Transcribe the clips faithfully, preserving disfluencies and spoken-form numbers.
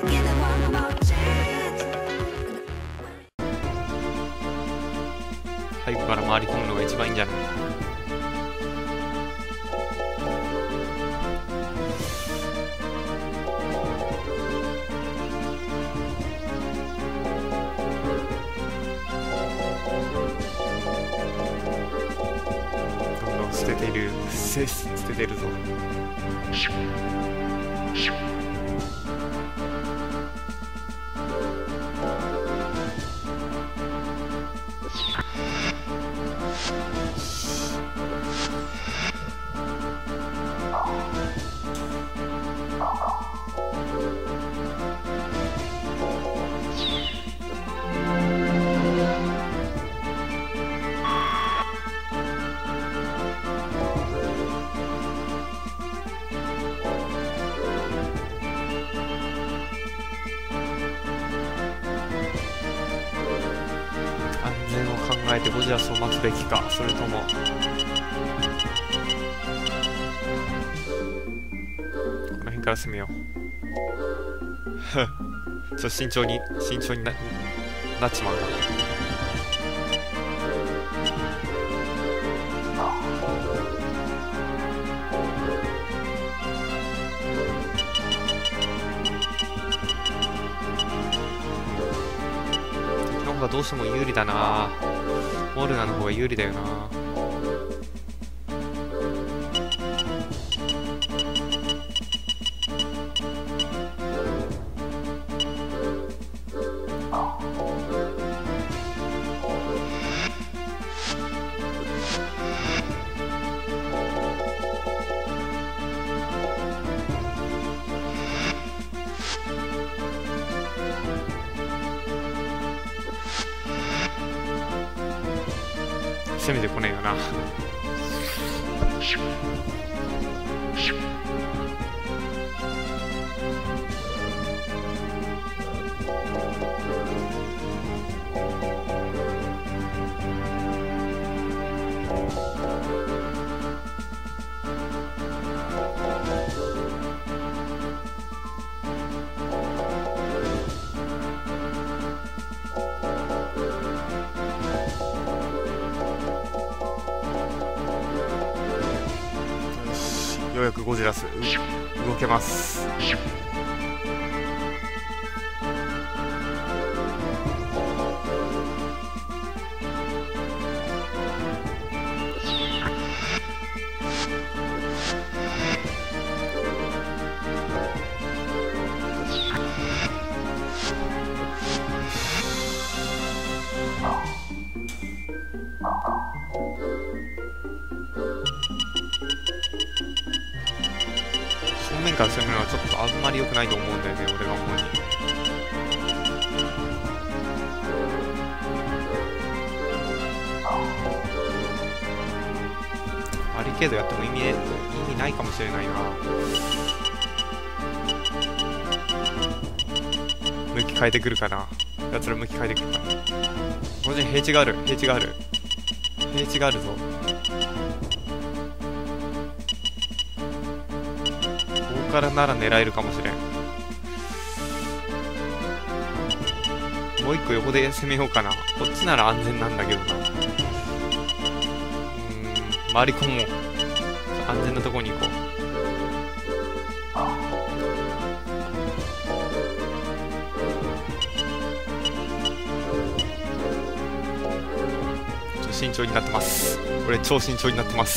背後から回り込むのが一番いいんじゃない？どんどん捨ててるせ捨ててるぞ。考えてゴジラスを待つべきか、それともこの辺から攻めよう。ちょっと慎重に慎重に な, なっちまうな。敵の方がどうしても有利だな。モルガの方が有利だよな。攻めてこねえよな。ようやくゴジラス動けます。正面から攻めるのはちょっとあんまり良くないと思うんだよね、俺が思うに。バリケードやっても意味、意味ないかもしれないな。向き変えてくるかな。やつら向き変えてくるかな。ここに平地がある、平地がある。平地があるぞ。ここからなら狙えるかもしれん。もう一個横で攻めようかな。こっちなら安全なんだけどな。うーん、回り込もう。安全なところに行こう。ちょっと慎重になってます。俺超慎重になってます。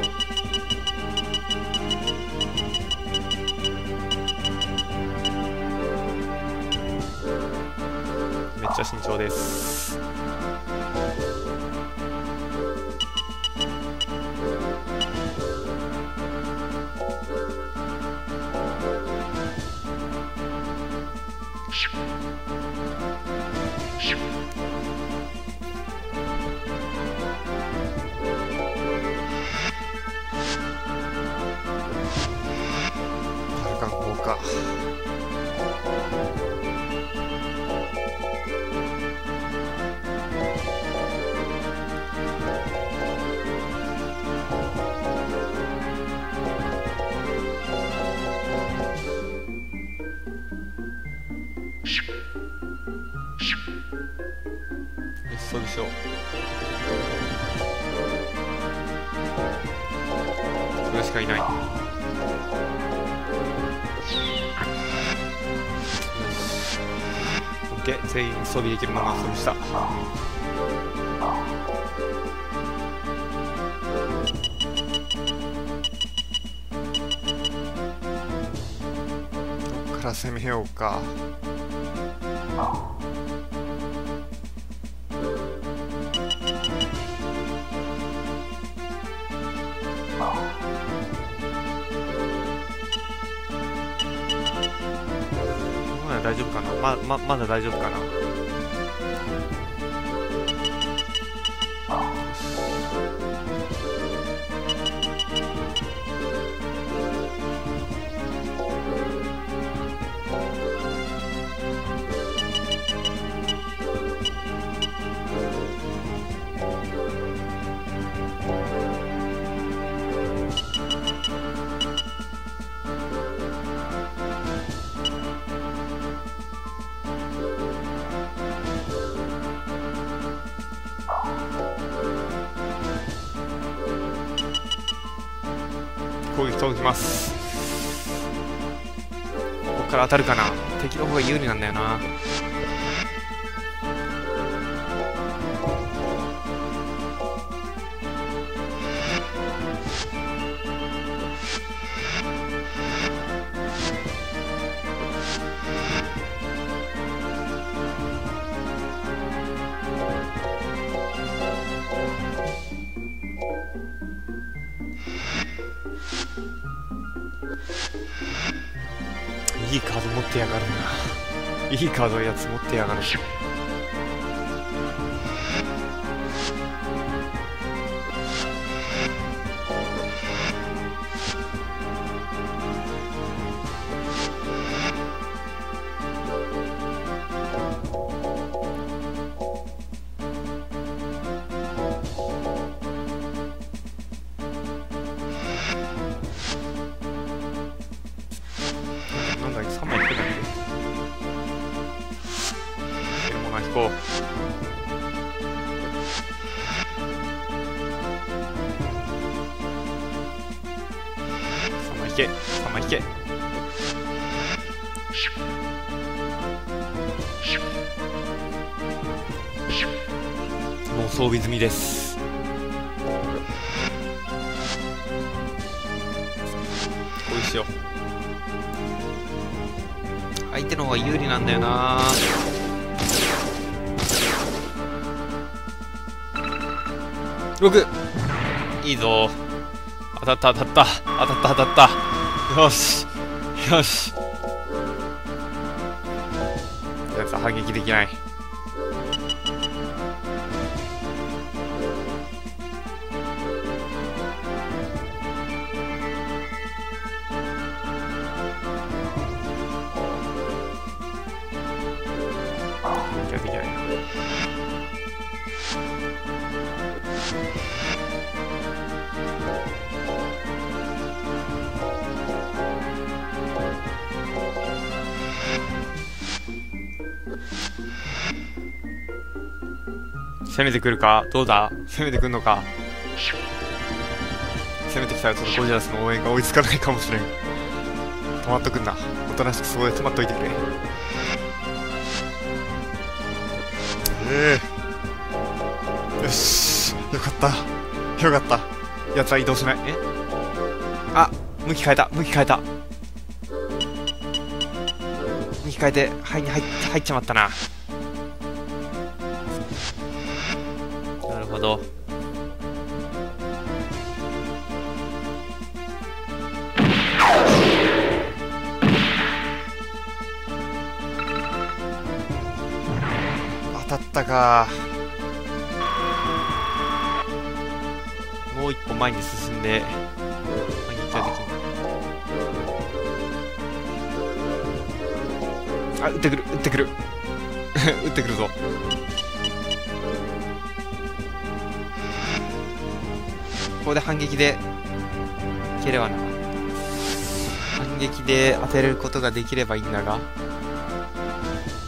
めっちゃ慎重です。バルカン砲か。 よし、装備しよう。これしかいない。よし、オッケー、全員装備できるまま装備した。どっから攻めようか。大丈夫かな。まままだ大丈夫かな。攻撃届きます。ここから当たるかな。敵の方が有利なんだよな。いいカード持ってやがるな。いいカードのやつ持ってやがる。さんまい引くだけ。エルモナ引こう。さんまい引け、さんまい引け。もう装備済みです。こうしよう。相手の方が有利なんだよな。ろく、いいぞ。当たった当たった当たった当たった。よしよし。やつは反撃できない。できない。攻めてくるか。どうだ、攻めてくんのか。攻めてきたらちょっとゴジラスの応援が追いつかないかもしれん。止まっとくんな。おとなしくそこで止まっといてくれ。ええー、よし、よかったよかった。やつは移動しない。え、あ、向き変えた、向き変えた。向き変えて肺に入っ入っちまったな。なるほど。当たったか。もう一歩前に進んで反撃ができる。あ、撃ってくる撃ってくる撃ってくるぞ。ここで反撃でいければな。反撃で当てることができればいいんだが、